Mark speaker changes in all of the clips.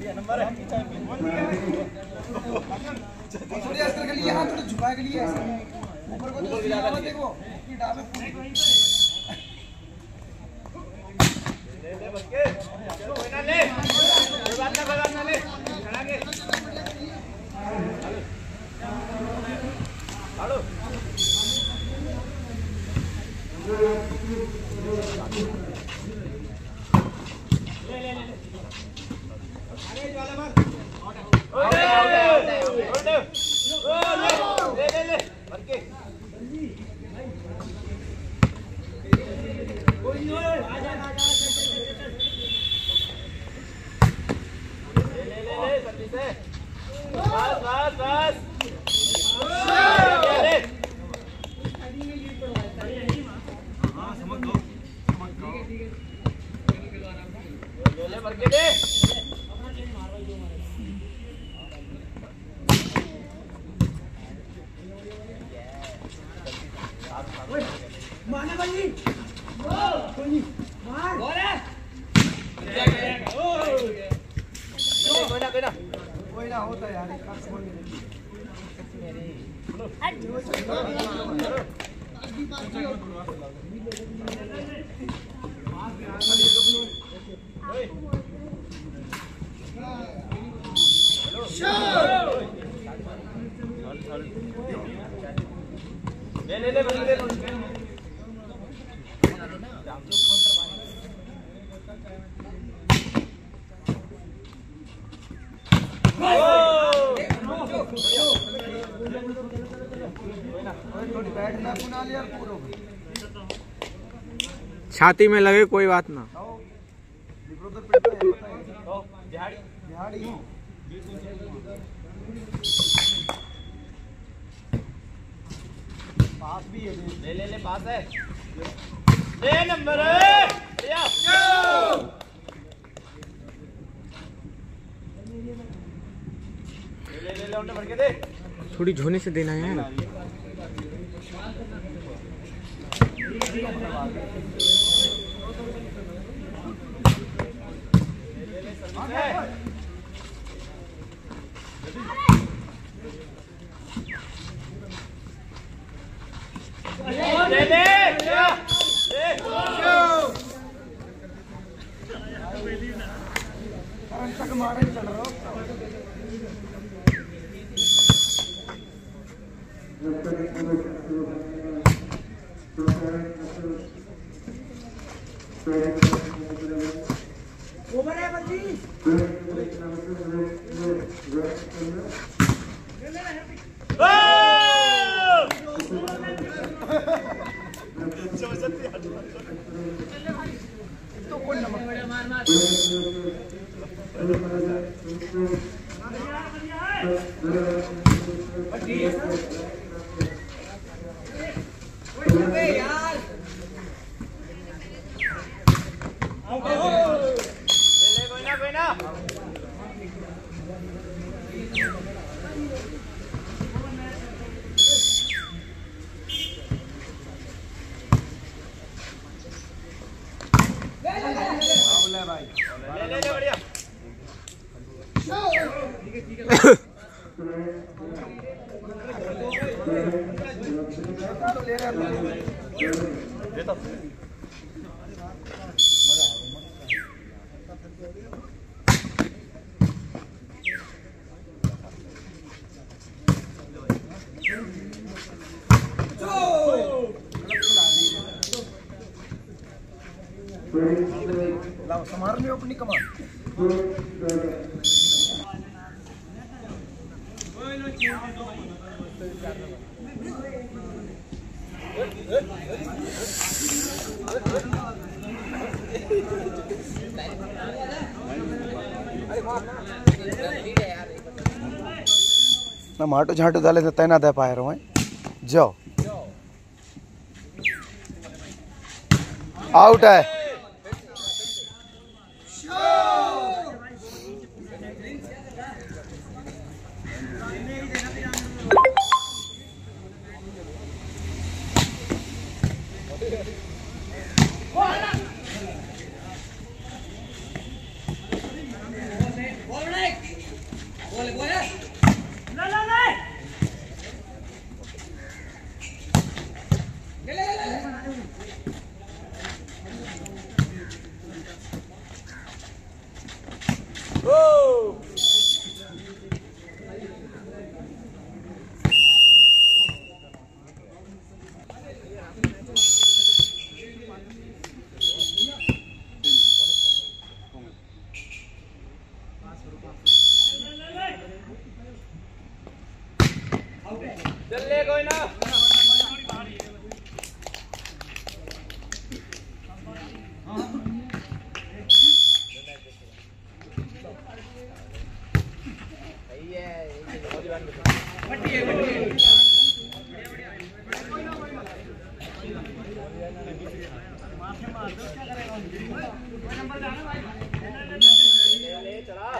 Speaker 1: थोड़ी अस्तर के लिए हाथ थोड़ा झुका के लिए ऐसे ऊपर को तो देखो ये डाबे ले ले बस के कोई ना ले कोई बात ना ले खड़ा के हेलो कोई ना होता यार
Speaker 2: छाती में लगे कोई बात ना।
Speaker 1: पास भी है
Speaker 3: ले पास है ले नंबर ले भर के दे
Speaker 2: थोड़ी झोने से देना है यार।
Speaker 1: संभाल लियो अपनी कमान। ना माटो झाटो डाले तो तैनात है पाए रहो जाओ आउट है।
Speaker 3: ले
Speaker 1: ले चला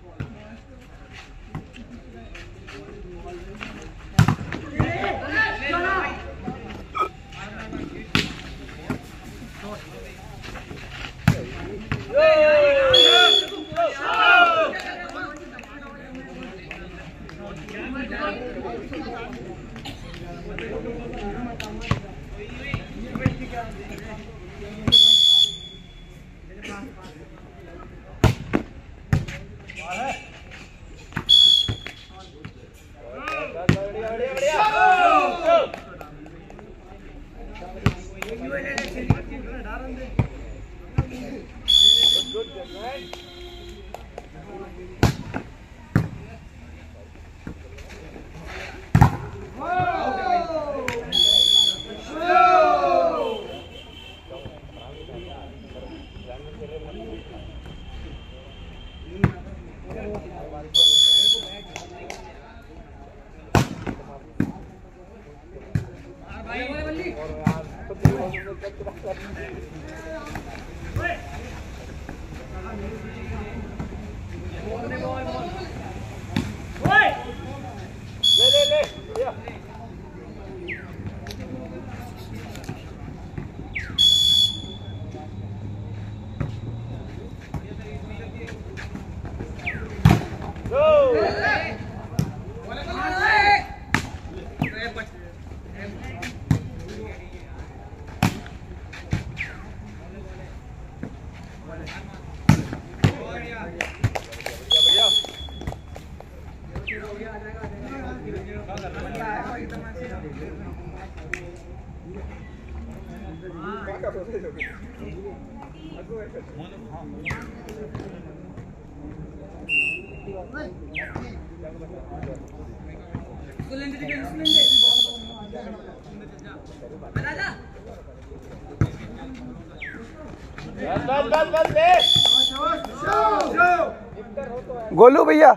Speaker 2: गोलू भैया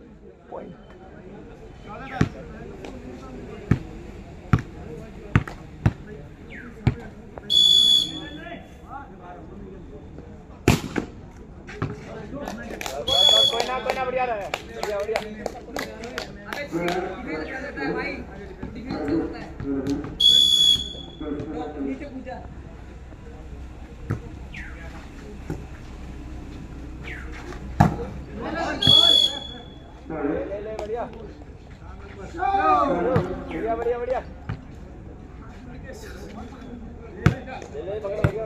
Speaker 1: कोई ना बढ़िया रहा है बढ़िया ले बढ़िया बढ़िया बढ़िया ले पकड़ बढ़िया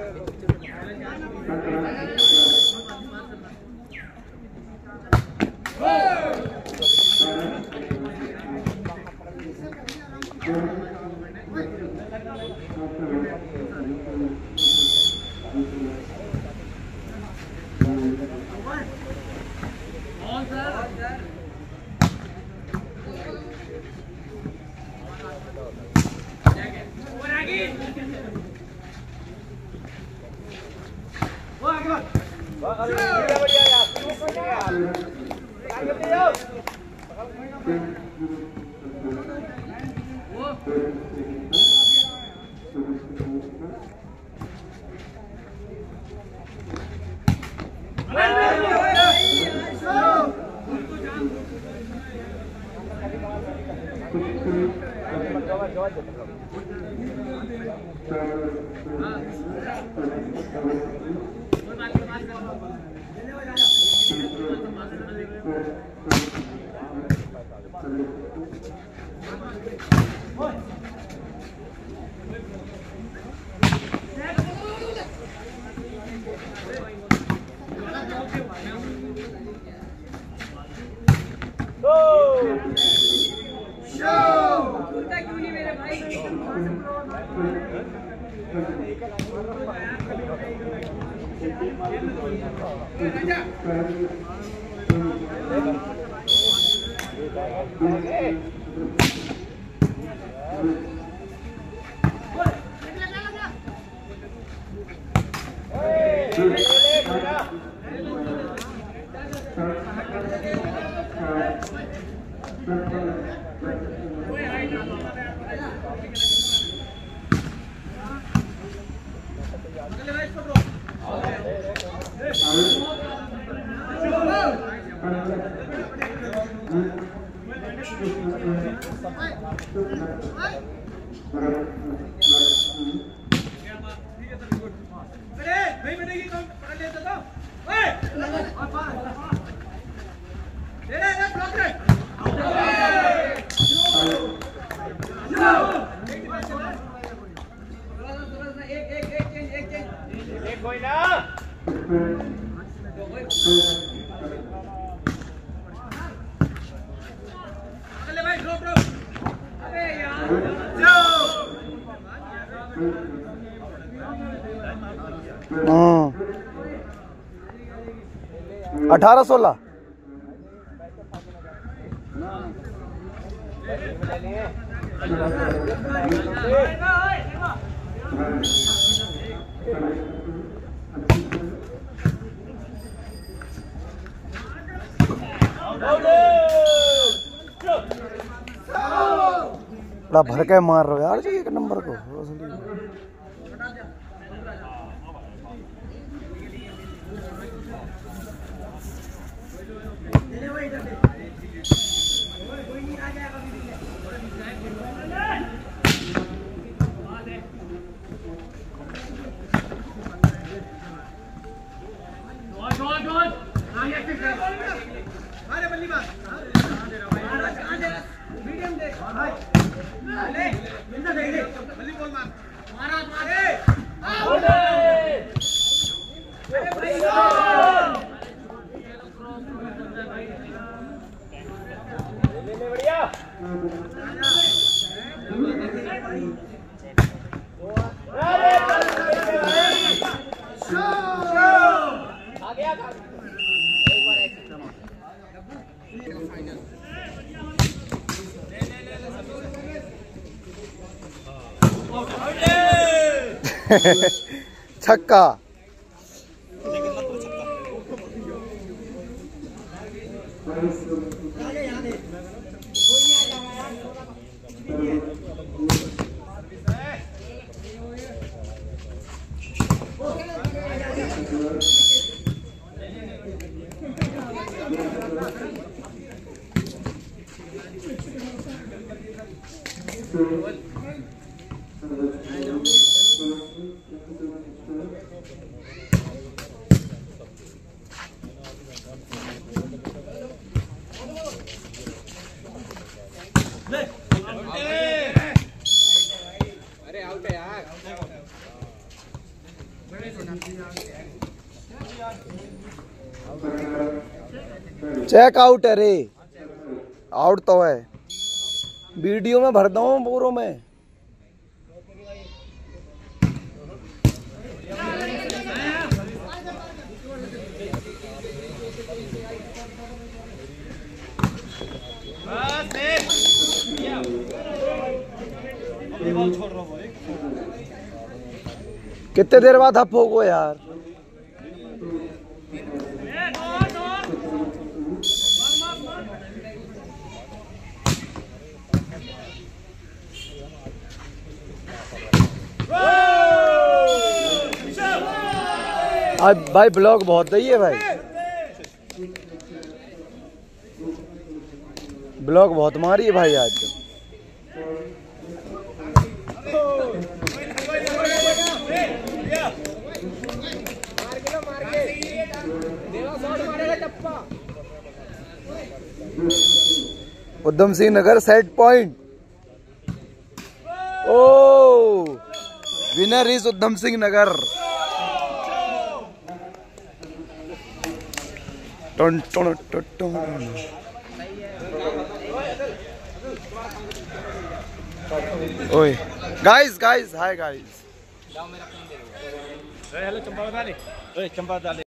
Speaker 1: बढ़िया यार नहीं बनेगी तो पकड़ लेते तो ब्लॉक रे एक कोई ना अगले भाई ड्रॉप अबे यार जाओ
Speaker 2: 18-16 बड़ा भर के मार रहे हो यार जी एक नंबर को।
Speaker 1: अरे बल्ली बात मीडियम दे ले मिलना दे बल्ली बॉल मार मारा मारे ले बढ़िया आ गया
Speaker 2: छक्का।
Speaker 1: अरे आउट है यार
Speaker 2: चेक आउट है रे। आउट तो है वीडियो में भरता हूँ पूरों में। कितने देर बाद हप हो गो यार। आज भाई ब्लॉक बहुत सही है भाई। ब्लॉक बहुत मारी है भाई आज। Udham Singh Nagar set point. ओ विनर इज उधम सिंह नगर। टन टन टन। ओए guys hi guys.
Speaker 1: Hello Champa बता ले। ओए चंपा बता ले।